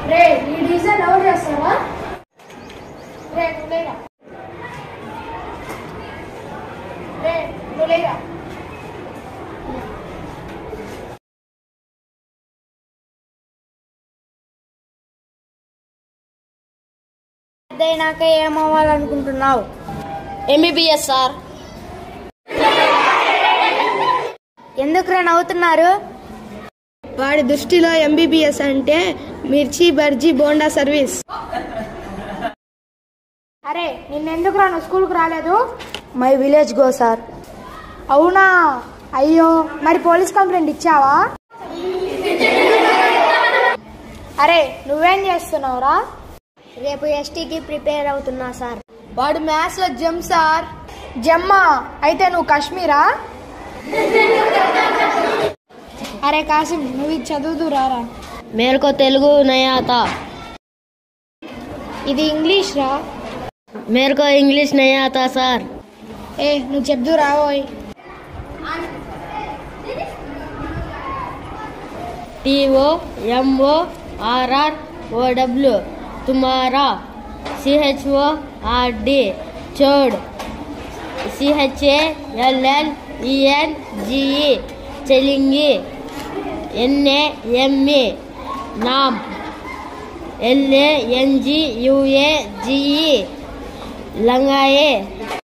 రే ఈ డిజైన్ ఎవరు చేస్తారా? రే నువ్వులేరా, రే నువ్వులేరా. పెద్దయినాక ఏమవ్వాలనుకుంటున్నావు? MBBS sir. ఎందుకురా నవ్వుతున్నారు? వాడి దృష్టిలో MBBS అంటే మిర్చి బర్జీ బోండా సర్వీస్. అరే నిన్నెందుకురా నువ్వు స్కూల్కి రాలేదు? My village go sir. అవునా? అయ్యో, మరి పోలీస్ కంప్లైంట్ ఇచ్చావా? అరే నువ్వేం చేస్తున్నావురా? రేపు STకి ప్రిపేర్ అవుతున్నా సార్. వాడు మ్యాథ్స్ లో జమ్ సార్. జమ్మా అయితే నువ్వు కాశ్మీరా? అరే కాసిం, నువ్వు ఇది చదువుతూ రారా. మేరకు తెలుగు నయాతా. ఇది ఇంగ్లీష్ రా. మేరకు ఇంగ్లీష్ నయాతా సార్. నువ్వు చెప్తూ రావోయ్. TOMORROW తుమారా. CHORD చోడ్. CHALLENGE చెలింగి. NAME నామ్. LANGUAGE లంగాయే.